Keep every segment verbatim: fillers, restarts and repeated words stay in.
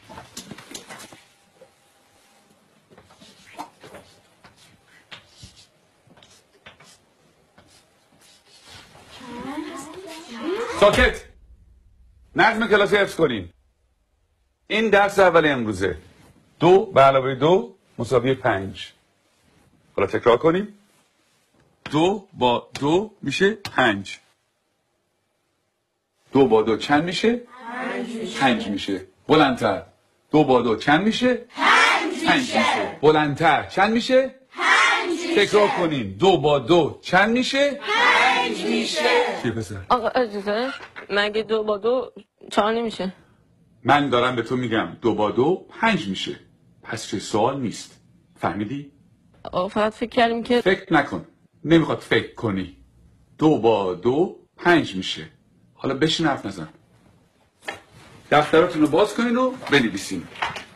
ساکت. نظم کلاس حفظ کنین. این درس اول امروزه. دو به علاوه دو مساوی پنج. حالا تکرار کنیم. دو با دو میشه پنج. دو با دو چند میشه؟ پنج میشه. پنج میشه. بلندتر. دو با دو چند میشه؟ پنج میشه. پنج میشه. بلندتر. چند میشه؟ پنج میشه. تکرار کنیم. دو با دو چند میشه؟ پنج میشه. چی پسر؟ آقا اجازه مگه دو با دو چهار نمیشه؟ من دارم به تو میگم دو با دو پنج میشه. پس چه سوال نیست. فهمیدی؟ آقا فقط فکر کردیم که فکر نکن. نمیخواد فکر کنی. دو با دو پنج میشه. حالا بشین حرف نزن. دفتراتون رو باز کنین و بنویسین.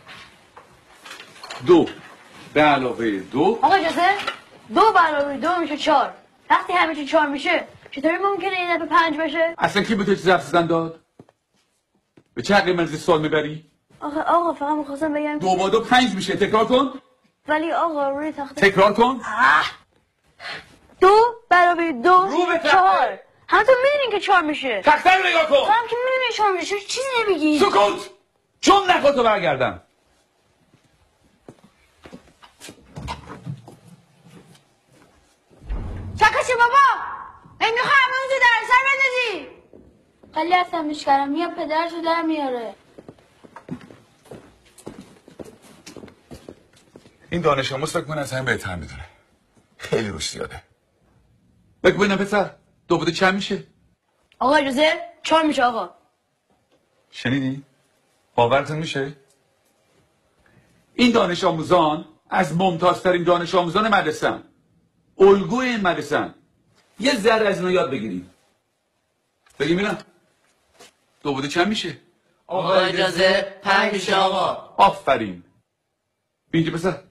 دو به علاوه دو. آقا اجازه دو به علاوه دو میشه چهار. وقتی همیشه چهار میشه چطوری ممکنه این دفعه پنج بشه؟ اصلا کی به تو چیز حرف زدن داد؟ به چه عقلی منزی سوال میبری؟ آقا آقا فقط میخواستم بگم دو با دو پنج میشه. تکرار کن. ولی آقا روی تخته تکرار کن. دو به علاوه دو رو به تخته. چهار. همتون میدونین که چهار میشه. تخته رو نگاه کن. هم که میدونین چهار میشه چیزی نمیگی. سکوت. چون نخواد برگردم. چکشه بابا این میخواه همه اونجا در سر بندازی. خیلی هستم میشکرم میاد پدرشو در میاره. این دانش آموز فکر کنه از همین بهتر میدونه. خیلی روش زیاده. بگو ببینم پسر دو بوده چند میشه؟ آقا اجازه چهار میشه آقا. شنیدی؟ باورتون میشه؟ این دانش آموزان از ممتازترین دانش آموزان مدرسه‌ان. الگوی این مدرسه‌ان. یه ذره از اینا یاد بگیریم. بگیم اینا دو بوده چند میشه؟ آقا اجازه پنج میشه آقا. آفرین. اینجا پسر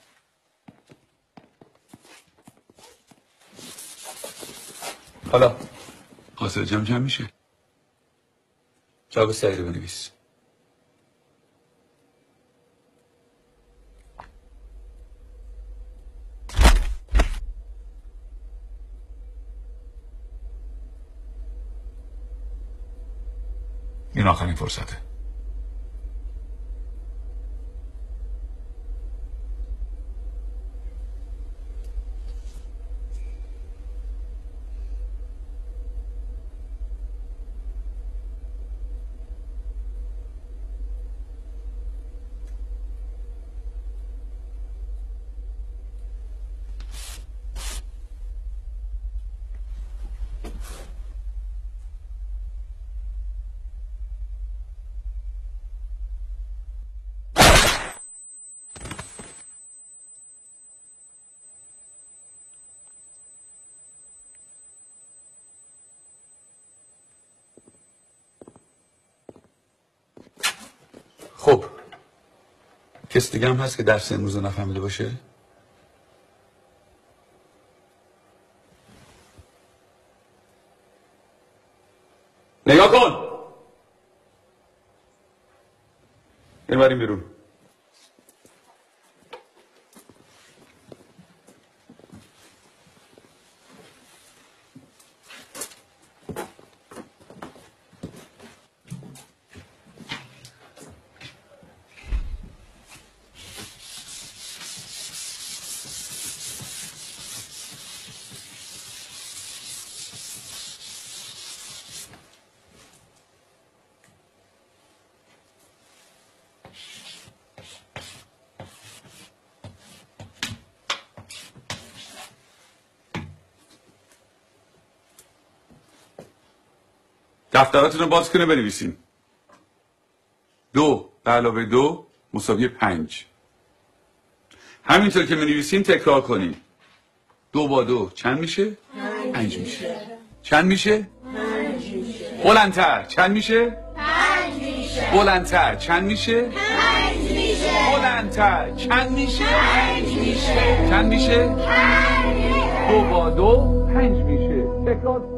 حالا حاصل جمع چند میشه؟ جواب سعی رو بنویس. این آخرین فرصته. خب کس دیگه هم هست که درس امروز رو نفهمیده باشه؟ نگاه کن. این بریم بیرون. دفتراتون رو باز کنه بنویسین. دو به علاوه دو مساوی پنج. همینطور که بنویسین تکرار کنین. دو با دو چند میشه؟ پنج میشه. چند میشه؟ پنج میشه. بلندتر چند میشه؟ پنج میشه. بلندتر چند میشه؟ پنج میشه. بلندتر چند میشه؟ پنج میشه. چند میشه؟ پنج. دو با دو پنج میشه. تکرار